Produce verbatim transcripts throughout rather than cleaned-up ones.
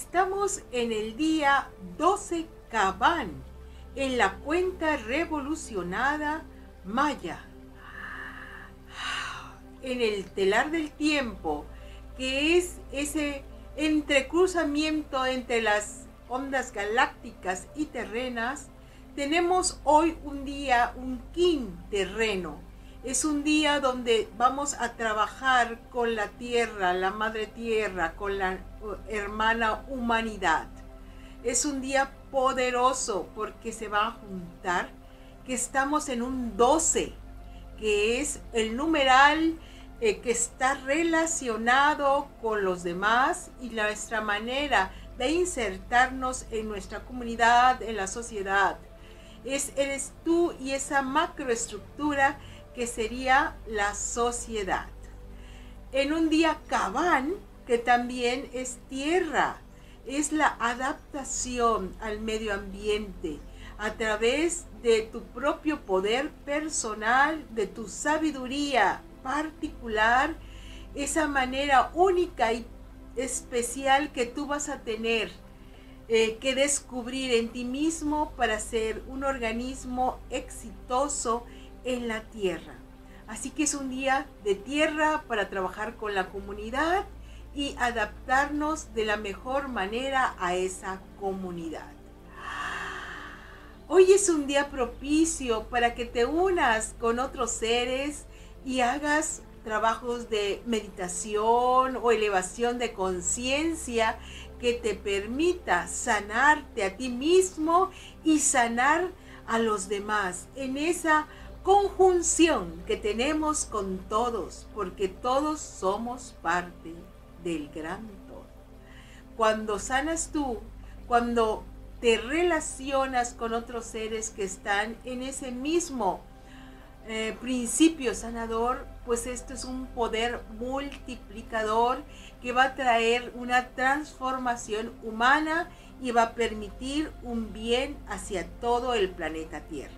Estamos en el día doce Caban, en la cuenta revolucionada maya. En el telar del tiempo, que es ese entrecruzamiento entre las ondas galácticas y terrenas, tenemos hoy un día, un kin terreno. Es un día donde vamos a trabajar con la tierra, la madre tierra, con la hermana humanidad. Es un día poderoso porque se va a juntar, que estamos en un doce, que es el numeral eh, que está relacionado con los demás y nuestra manera de insertarnos en nuestra comunidad, en la sociedad. Es, eres tú y esa macroestructura que sería la sociedad. En un día Caban, que también es tierra, es la adaptación al medio ambiente a través de tu propio poder personal, de tu sabiduría particular, esa manera única y especial que tú vas a tener eh, que descubrir en ti mismo para ser un organismo exitoso en la tierra. Así que es un día de tierra para trabajar con la comunidad y adaptarnos de la mejor manera a esa comunidad. Hoy es un día propicio para que te unas con otros seres y hagas trabajos de meditación o elevación de conciencia que te permita sanarte a ti mismo y sanar a los demás en esa conjunción que tenemos con todos, porque todos somos parte del gran todo. Cuando sanas tú, cuando te relacionas con otros seres que están en ese mismo eh, principio sanador, pues esto es un poder multiplicador que va a traer una transformación humana y va a permitir un bien hacia todo el planeta Tierra.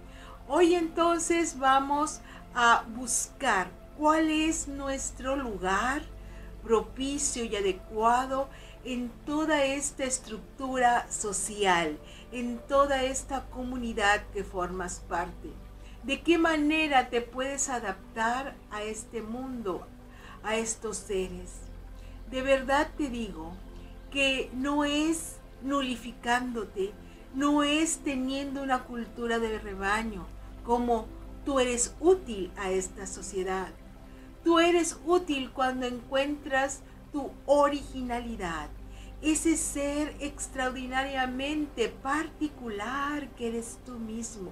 Hoy entonces vamos a buscar cuál es nuestro lugar propicio y adecuado en toda esta estructura social, en toda esta comunidad que formas parte. ¿De qué manera te puedes adaptar a este mundo, a estos seres? De verdad te digo que no es nulificándote, no es teniendo una cultura de rebaño, como tú eres útil a esta sociedad. Tú eres útil cuando encuentras tu originalidad, ese ser extraordinariamente particular que eres tú mismo.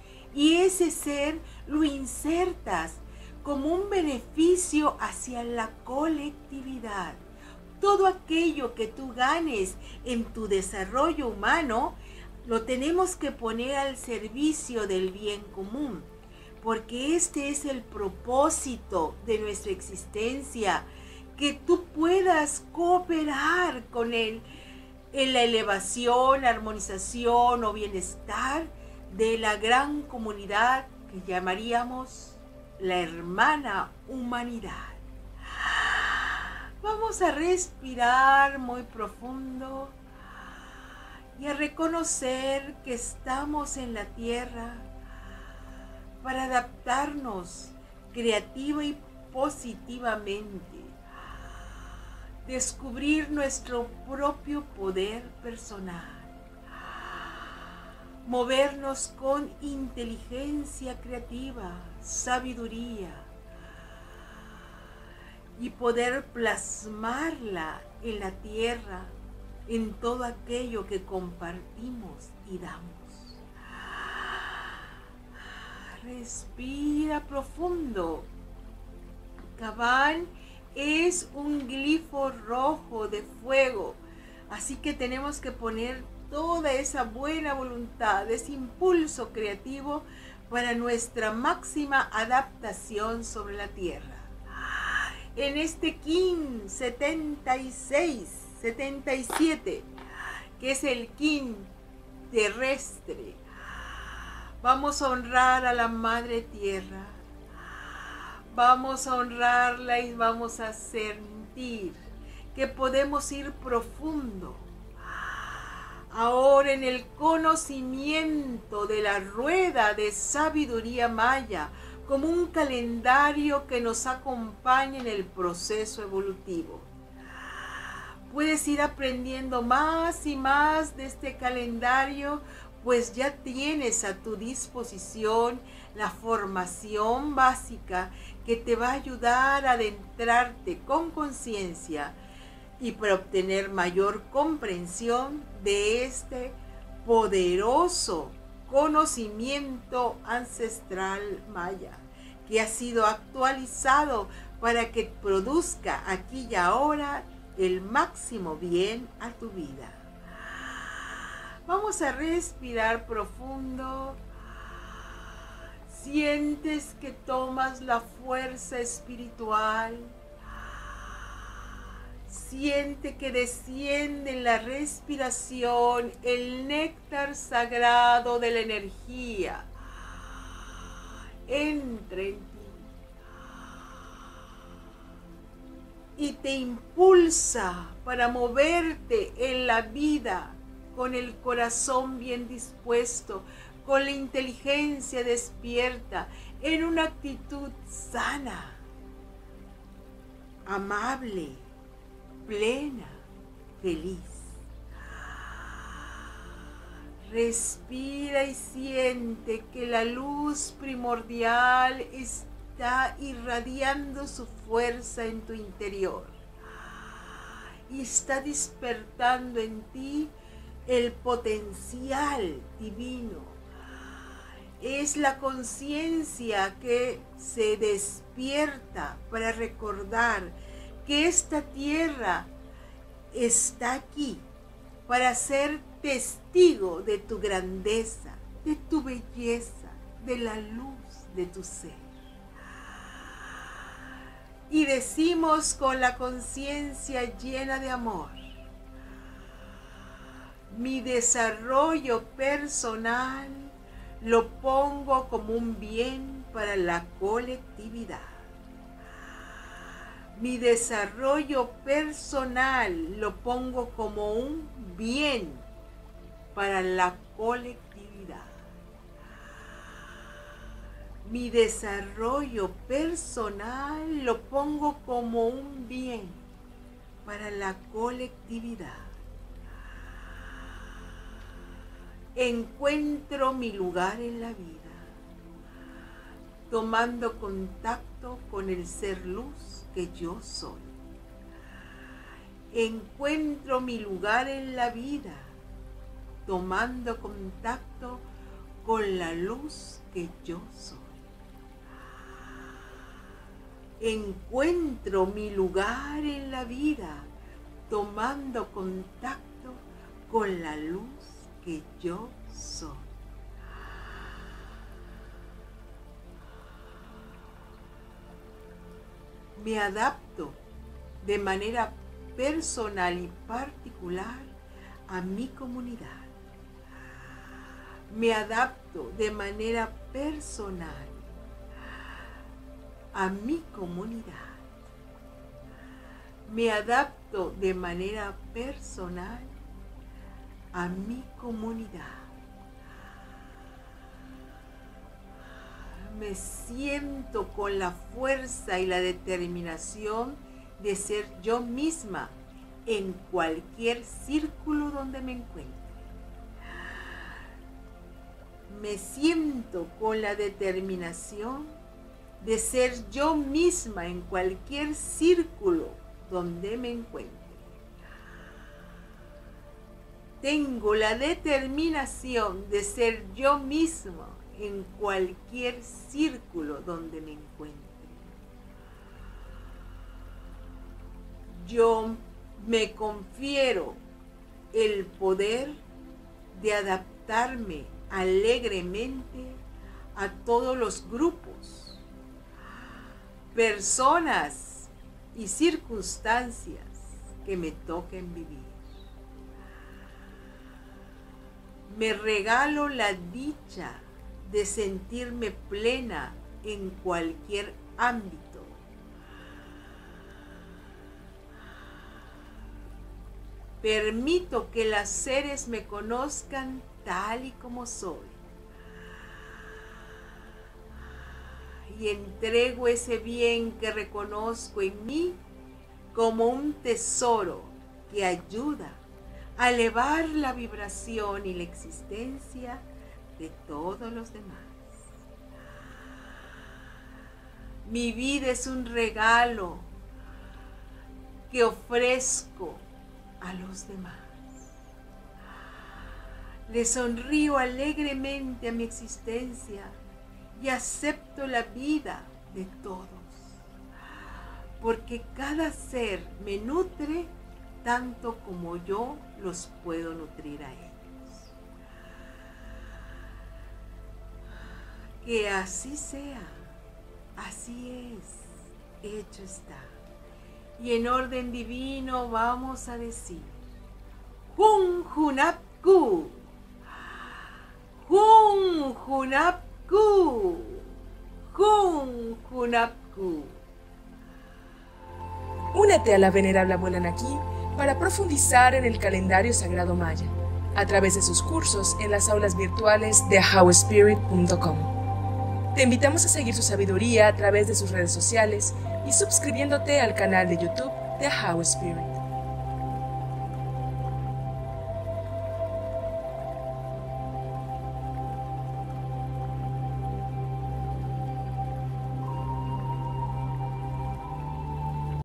Y ese ser lo insertas como un beneficio hacia la colectividad. Todo aquello que tú ganes en tu desarrollo humano, lo tenemos que poner al servicio del bien común, porque este es el propósito de nuestra existencia, que tú puedas cooperar con él en la elevación, armonización o bienestar de la gran comunidad que llamaríamos la hermana humanidad. Vamos a respirar muy profundo y a reconocer que estamos en la tierra para adaptarnos creativa y positivamente, descubrir nuestro propio poder personal, movernos con inteligencia creativa, sabiduría y poder plasmarla en la tierra, en todo aquello que compartimos y damos. Respira profundo. Caban es un glifo rojo de fuego, así que tenemos que poner toda esa buena voluntad, ese impulso creativo para nuestra máxima adaptación sobre la tierra. En este kin setenta y seis, setenta y siete, que es el kin terrestre, vamos a honrar a la madre tierra. Vamos a honrarla y vamos a sentir que podemos ir profundo. Ahora en el conocimiento de la rueda de sabiduría maya, como un calendario que nos acompaña en el proceso evolutivo. Puedes ir aprendiendo más y más de este calendario, pues ya tienes a tu disposición la formación básica que te va a ayudar a adentrarte con conciencia y para obtener mayor comprensión de este poderoso conocimiento ancestral maya, que ha sido actualizado para que produzca aquí y ahora el máximo bien a tu vida. Vamos a respirar profundo. Sientes que tomas la fuerza espiritual. Siente que desciende en la respiración el néctar sagrado de la energía. Entra en ti y te impulsa para moverte en la vida con el corazón bien dispuesto, con la inteligencia despierta, en una actitud sana, amable, plena, feliz. Respira y siente que la luz primordial está irradiando su fuerza en tu interior y está despertando en ti el potencial divino. Es la conciencia que se despierta para recordar que esta tierra está aquí para ser testigo de tu grandeza, de tu belleza, de la luz de tu ser. Y decimos con la conciencia llena de amor: mi desarrollo personal lo pongo como un bien para la colectividad. Mi desarrollo personal lo pongo como un bien para la colectividad. Mi desarrollo personal lo pongo como un bien para la colectividad. Encuentro mi lugar en la vida, tomando contacto con el ser luz que yo soy. Encuentro mi lugar en la vida, tomando contacto con la luz que yo soy. Encuentro mi lugar en la vida, tomando contacto con la luz que yo soy. Me adapto de manera personal y particular a mi comunidad. Me adapto de manera personal a mi comunidad. Me adapto de manera personal a mi comunidad. Me siento con la fuerza y la determinación de ser yo misma en cualquier círculo donde me encuentre. Me siento con la determinación de ser yo misma en cualquier círculo donde me encuentre. Tengo la determinación de ser yo misma en cualquier círculo donde me encuentre. Yo me confiero el poder de adaptarme alegremente a todos los grupos, personas y circunstancias que me toquen vivir. Me regalo la dicha de sentirme plena en cualquier ámbito. Permito que las seres me conozcan tal y como soy. Y entrego ese bien que reconozco en mí como un tesoro que ayuda a elevar la vibración y la existencia de todos los demás. Mi vida es un regalo que ofrezco a los demás. Le sonrío alegremente a mi existencia y acepto la vida de todos, porque cada ser me nutre tanto como yo los puedo nutrir a ellos. Que así sea, así es, hecho está. Y en orden divino vamos a decir: Jun Junapku, Jun Junapku, Jun Junapku. Únete a la venerable abuela Naki para profundizar en el calendario sagrado maya, a través de sus cursos en las aulas virtuales de how spirit punto com. Te invitamos a seguir su sabiduría a través de sus redes sociales y suscribiéndote al canal de YouTube de How Spirit.